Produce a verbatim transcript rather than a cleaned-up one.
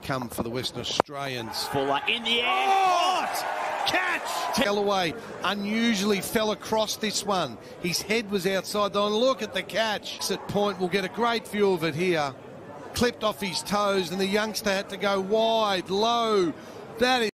come for the Western Australians. Fuller in the air. Oh! Catch! Kellaway unusually fell across this one. His head was outside though, and look at the catch. At point, we'll get a great view of it here. Clipped off his toes, and the youngster had to go wide, low. That is